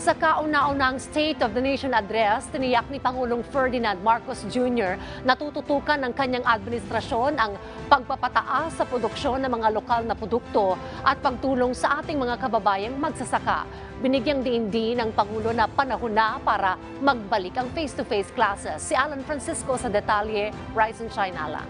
Sa kauna-unang State of the Nation Address, tiniyak ni Pangulong Ferdinand Marcos Jr. na tututukan ng kanyang administrasyon ang pagpapataas sa produksyon ng mga lokal na produkto at pagtulong sa ating mga kababayang magsasaka. Binigyang diin din ng Pangulo na panahon na para magbalik ang face-to-face classes. Si Alan Francisco sa detalye, Rise and Shine, Alan.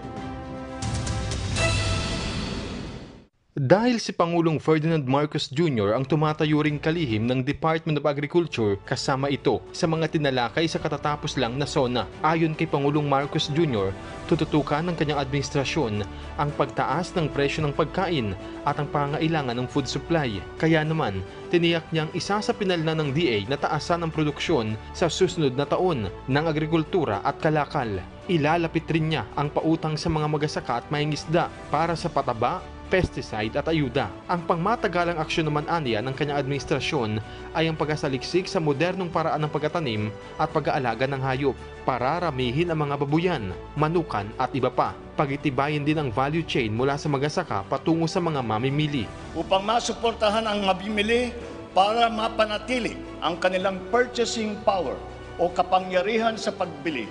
Dahil si Pangulong Ferdinand Marcos Jr. ang tumatayo ring kalihim ng Department of Agriculture, kasama ito sa mga tinalakay sa katatapos lang na SONA. Ayon kay Pangulong Marcos Jr., tututukan ng kanyang administrasyon ang pagtaas ng presyo ng pagkain at ang pangailangan ng food supply. Kaya naman, tiniyak niyang isa sa pinalna ng DA na taasan ang produksyon sa susunod na taon ng agrikultura at kalakal. Ilalapit rin niya ang pautang sa mga magsasaka at mangingisda para sa pataba, pesticide at ayuda. Ang pangmatagalang aksyon naman aniya ng kanyang administrasyon ay ang pagkasaliksik sa modernong paraan ng pagtatanim at pag-aalaga ng hayop para ramihin ang mga babuyan, manukan at iba pa. Pagitibayin din ang value chain mula sa magsasaka patungo sa mga mamimili. Upang masuportahan ang mamimili para mapanatili ang kanilang purchasing power o kapangyarihan sa pagbili,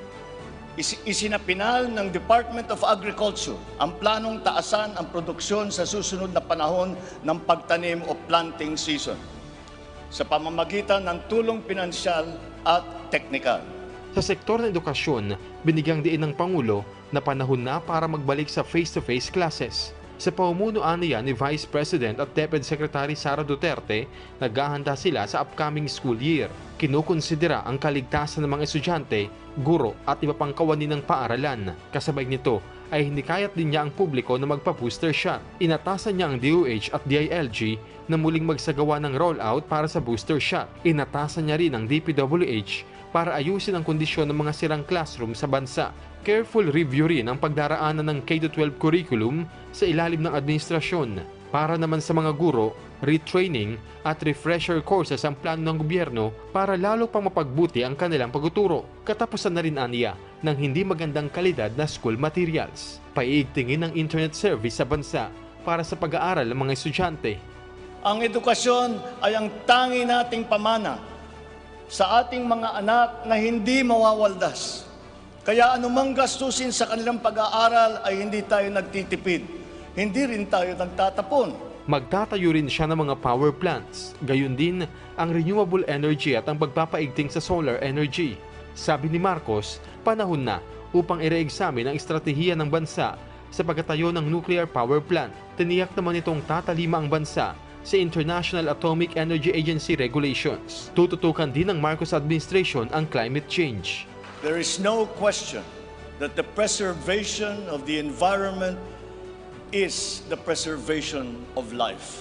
isinapinal ng Department of Agriculture ang planong taasan ang produksyon sa susunod na panahon ng pagtanim o planting season sa pamamagitan ng tulong pinansyal at teknikal. Sa sektor ng edukasyon, binigyang diin ng Pangulo na panahon na para magbalik sa face-to-face classes. Sa pamumunuan niya ni Vice President at Deputy Secretary Sara Duterte, naghahanda sila sa upcoming school year. Kinukonsidera ang kaligtasan ng mga estudyante, guro at iba pang kawani ng paaralan. Kasabay nito ay hinikayat din niya ang publiko na magpa-booster shot. Inatasan niya ang DOH at DILG na muling magsagawa ng rollout para sa booster shot. Inatasan niya rin ang DPWH para ayusin ang kondisyon ng mga sirang classroom sa bansa. Careful review rin ang pagdaraanan ng K-12 curriculum sa ilalim ng administrasyon. Para naman sa mga guro, retraining at refresher courses ang plano ng gobyerno para lalo pang mapagbuti ang kanilang pagtuturo. Katapusan na rin aniya ng hindi magandang kalidad na school materials. Paiigtingin ang internet service sa bansa para sa pag-aaral ng mga estudyante. Ang edukasyon ay ang tangi nating pamana sa ating mga anak na hindi mawawaldas. Kaya anumang gastusin sa kanilang pag-aaral ay hindi tayo nagtitipid. Hindi rin tayo nagtatapon. Magtatayo rin siya ng mga power plants, gayon din ang renewable energy at ang pagpapaigting sa solar energy. Sabi ni Marcos, panahon na upang ire-examine ang estratehiya ng bansa sa pagtatayo ng nuclear power plant. Tiniyak naman itong tatalima ang bansa sa International Atomic Energy Agency regulations. Tututukan din ng Marcos administration ang climate change. There is no question that the preservation of the environment is the preservation of life.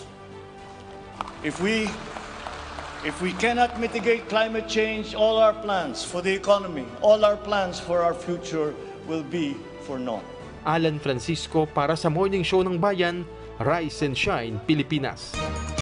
If we cannot mitigate climate change, all our plans for the economy, all our plans for our future will be for naught. Alan Francisco para sa Morning Show ng Bayan, Rise and Shine, Pilipinas.